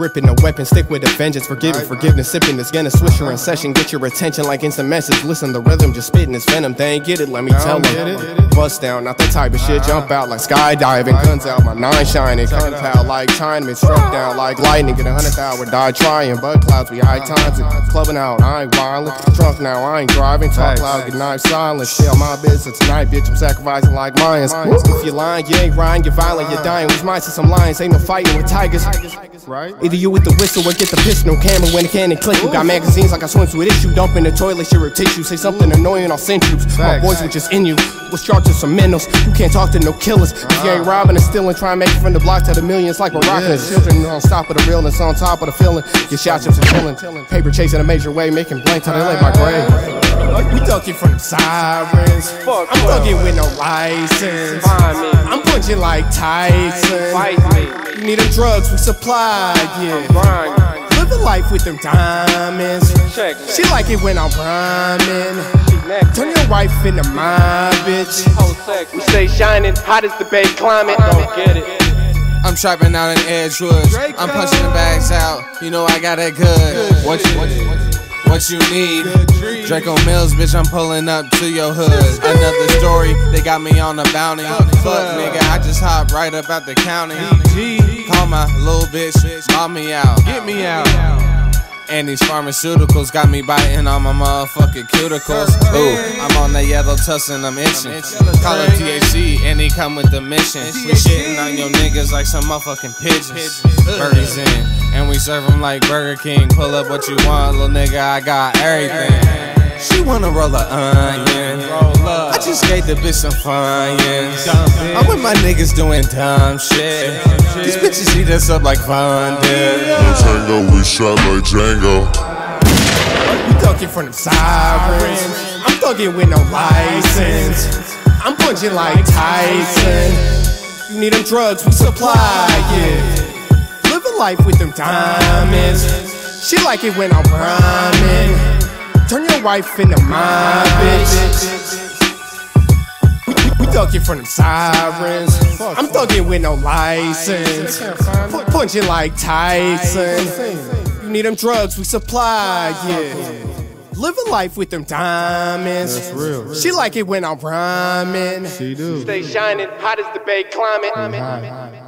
Ripping the weapon, stick with a vengeance. Forgiving, forgiveness, sipping this Guinness. Swisher in session, get your attention like instant message. Listen, the rhythm just spitting this venom. They ain't get it, let me tell them. Bust down, not the type of shit. Jump out like skydiving. Guns out, my nine shining. Guns out like Chinaman. Struck down like lightning. Get 100,000, die trying. Bud clouds, we high times. Clubbing out, I ain't violent. Drunk now, I ain't driving. Talk loud, get knife silent. Shell my business tonight, bitch. I'm sacrificing like Mayans. If you're lying, you ain't rhying. You're violent, you're dying. Lose minds to some lions. Ain't no fighting with tigers. Right? Either you with the whistle or get the pistol. Camera when it can and click. You got magazines like I swim with issue. Dump in the toilet, shit rip tissue. Say something annoying, I'll send you. My boys were just in you. What's charged with some minerals? You can't talk to no killers. If you ain't robbing and stealing, try and make it from the block to the millions like we're rocking. The children on top of the realness, on top of the feeling. Get shot chips and chillin'. Paper chasing a major way, making blank till they lay my grave. We ducking from the sirens. I'm ducking with no license. I'm punching like Tyson. You need them drugs, we supply, yeah. Living life with them diamonds. She like it when I'm rhyming. Turn your wife into my bitch. We stay shining, hot as the bay climate. Don't get it. I'm trapping out in Edgewood. I'm punching the bags out. You know I got it good. What you need? Draco Millz, bitch, I'm pulling up to your hood. Another story, they got me on a bounty. Fuck, nigga, I just hopped right up out the county. Call my little bitch, call me out. Get me out. And these pharmaceuticals got me biting on my motherfucking cuticles. Ooh, I'm on that yellow tuss and I'm itching. Call him THC and he come with the mission. We shitting on your niggas like some motherfucking pigeons. Burgers in, and we serve them like Burger King. Pull up what you want, little nigga, I got everything. She wanna roll a onion. I just gave the bitch some funyuns. I'm with my niggas doing dumb shit. These bitches eat us up like fun did. Tango, we shot like Django. We ducking from them sirens. I'm thugging with no license. I'm punching like Tyson. You need them drugs, we supply, yeah. Living life with them diamonds. She like it when I'm rhyming. Turn your wife into my bitch. We ducking from them sirens. I'm thugging with no license. Punching like Tyson. You need them drugs, we supply, yeah. Living life with them diamonds. That's real. She like it when I'm rhyming. She do. Stay shining, hot as the bay climate.